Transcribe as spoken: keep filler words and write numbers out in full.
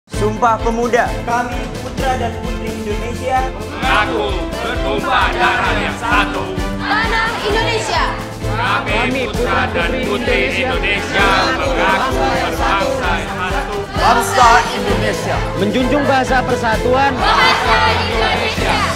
Sumpah Pemuda. Kami putra dan putri Indonesia mengaku bertumpah darah yang satu. Tanah Indonesia. Kami putra dan putri Indonesia mengaku berbangsa yang satu. Bangsa Indonesia menjunjung bahasa persatuan. Bahasa Indonesia.